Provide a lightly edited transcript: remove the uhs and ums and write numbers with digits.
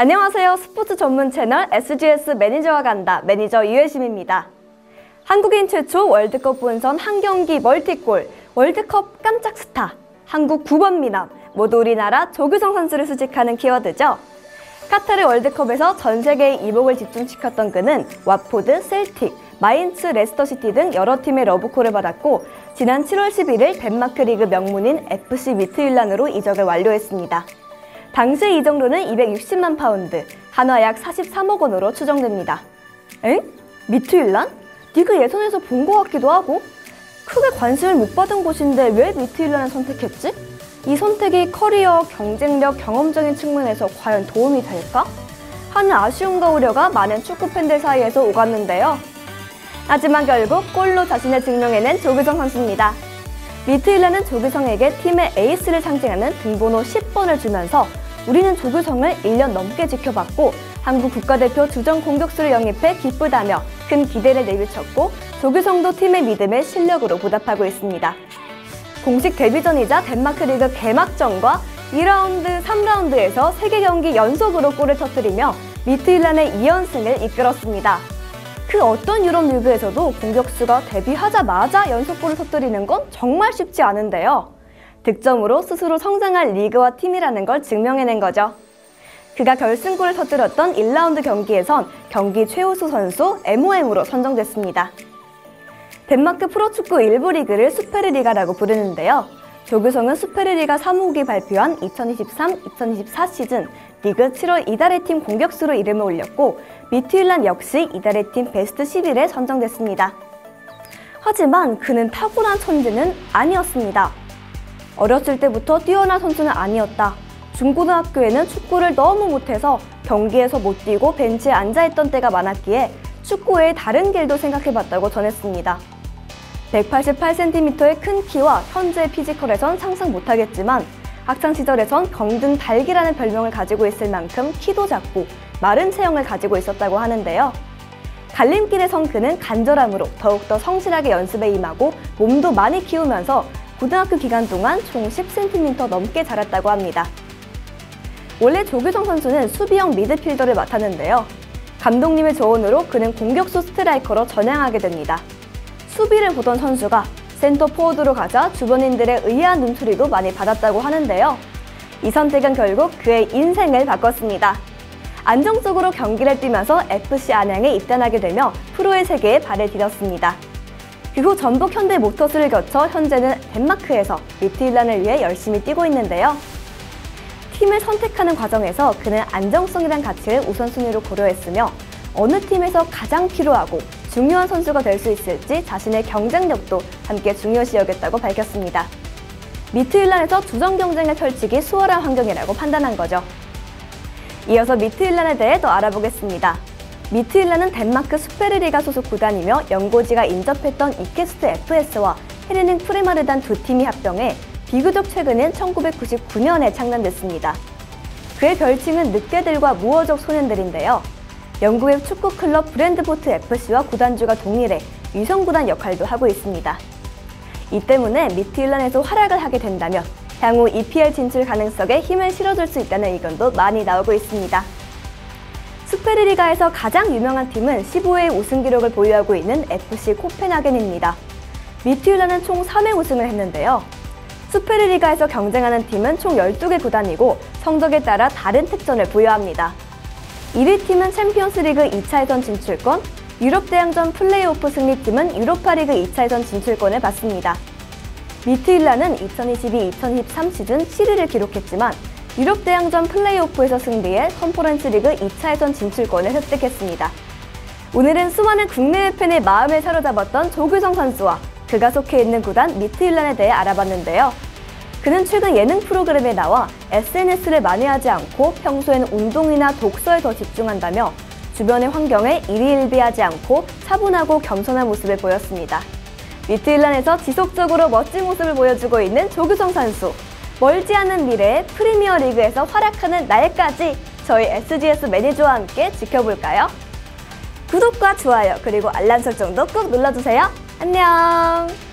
안녕하세요. 스포츠 전문 채널 SGS 매니저와 간다. 매니저 유혜심입니다. 한국인 최초 월드컵 본선 한 경기 멀티골, 월드컵 깜짝 스타, 한국 9번 미남, 모두 우리나라 조규성 선수를 수식하는 키워드죠. 카타르 월드컵에서 전 세계의 이목을 집중시켰던 그는 watford, 셀틱, 마인츠, 레스터시티 등 여러 팀의 러브콜을 받았고 지난 7월 11일 덴마크 리그 명문인 FC 미트윌란으로 이적을 완료했습니다. 당시 이적료는 260만 파운드, 한화 약 43억 원으로 추정됩니다. 엥? 미트윌란? 리그 예선에서 본 것 같기도 하고? 크게 관심을 못 받은 곳인데 왜 미트윌란을 선택했지? 이 선택이 커리어, 경쟁력, 경험적인 측면에서 과연 도움이 될까? 하는 아쉬움과 우려가 많은 축구 팬들 사이에서 오갔는데요. 하지만 결국 골로 자신을 증명해낸 조규성 선수입니다. 미트윌란은 조규성에게 팀의 에이스를 상징하는 등번호 10번을 주면서 우리는 조규성을 1년 넘게 지켜봤고 한국 국가대표 주전 공격수를 영입해 기쁘다며 큰 기대를 내비쳤고 조규성도 팀의 믿음에 실력으로 보답하고 있습니다. 공식 데뷔전이자 덴마크 리그 개막전과 2라운드, 3라운드에서 3개 경기 연속으로 골을 터뜨리며 미트윌란의 2연승을 이끌었습니다. 그 어떤 유럽 리그에서도 공격수가 데뷔하자마자 연속골을 터뜨리는 건 정말 쉽지 않은데요. 득점으로 스스로 성장할 리그와 팀이라는 걸 증명해낸 거죠. 그가 결승골을 터뜨렸던 1라운드 경기에선 경기 최우수 선수 MOM으로 선정됐습니다. 덴마크 프로축구 1부 리그를 수페르리가라고 부르는데요. 조규성은 수페르리가 사무국이 발표한 2023-2024 시즌 리그 7월 이달의 팀 공격수로 이름을 올렸고 미트윌란 역시 이달의 팀 베스트 11에 선정됐습니다. 하지만 그는 타고난 천재는 아니었습니다. 어렸을 때부터 뛰어난 선수는 아니었다. 중고등학교에는 축구를 너무 못해서 경기에서 못 뛰고 벤치에 앉아있던 때가 많았기에 축구 외에 다른 길도 생각해봤다고 전했습니다. 188cm의 큰 키와 현재의 피지컬에선 상상 못하겠지만 학창시절에선 병든 닭이라는 별명을 가지고 있을 만큼 키도 작고 마른 체형을 가지고 있었다고 하는데요. 갈림길에 선 그는 간절함으로 더욱더 성실하게 연습에 임하고 몸도 많이 키우면서 고등학교 기간 동안 총 10cm 넘게 자랐다고 합니다. 원래 조규성 선수는 수비형 미드필더를 맡았는데요. 감독님의 조언으로 그는 공격수 스트라이커로 전향하게 됩니다. 수비를 보던 선수가 센터 포워드로 가자 주변인들의 의아한 눈초리도 많이 받았다고 하는데요. 이 선택은 결국 그의 인생을 바꿨습니다. 안정적으로 경기를 뛰면서 FC 안양에 입단하게 되며 프로의 세계에 발을 디뎠습니다. 그 후 전북 현대모터스를 거쳐 현재는 덴마크에서 미트윌란을 위해 열심히 뛰고 있는데요. 팀을 선택하는 과정에서 그는 안정성이란 가치를 우선순위로 고려했으며 어느 팀에서 가장 필요하고 중요한 선수가 될 수 있을지 자신의 경쟁력도 함께 중요시 여겼다고 밝혔습니다. 미트윌란에서 주전 경쟁을 펼치기 수월한 환경이라고 판단한 거죠. 이어서 미트윌란에 대해 더 알아보겠습니다. 미트윌란은 덴마크 수페르리가 소속 구단이며 연고지가 인접했던 이케스트 FS와 헤르닝 프레마르단 두 팀이 합병해 비교적 최근인 1999년에 창단됐습니다. 그의 별칭은 늑대들과 무어적 소년들인데요. 영국의 축구 클럽 브랜드포트 FC와 구단주가 동일해 위성구단 역할도 하고 있습니다. 이 때문에 미트윌란에서 활약을 하게 된다면 향후 EPL 진출 가능성에 힘을 실어줄 수 있다는 의견도 많이 나오고 있습니다. 수페르리가에서 가장 유명한 팀은 15회 우승 기록을 보유하고 있는 FC 코펜하겐입니다. 미트윌란은 총 3회 우승을 했는데요. 수페르리가에서 경쟁하는 팀은 총 12개 구단이고 성적에 따라 다른 특전을 부여합니다. 1위 팀은 챔피언스리그 2차 예선 진출권, 유럽 대항전 플레이오프 승리팀은 유로파리그 2차 예선 진출권을 받습니다. 미트윌란은 2022-2023 시즌 7위를 기록했지만 유럽 대항전 플레이오프에서 승리해 컨퍼런스 리그 2차 예선 진출권을 획득했습니다. 오늘은 수많은 국내외 팬의 마음을 사로잡았던 조규성 선수와 그가 속해 있는 구단 미트윌란에 대해 알아봤는데요. 그는 최근 예능 프로그램에 나와 SNS를 많이 하지 않고 평소엔 운동이나 독서에 더 집중한다며 주변의 환경에 일희일비하지 않고 차분하고 겸손한 모습을 보였습니다. 미트윌란에서 지속적으로 멋진 모습을 보여주고 있는 조규성 선수. 멀지 않은 미래에 프리미어 리그에서 활약하는 날까지 저희 SGS 매니저와 함께 지켜볼까요? 구독과 좋아요 그리고 알람 설정도 꾹 눌러주세요. 안녕!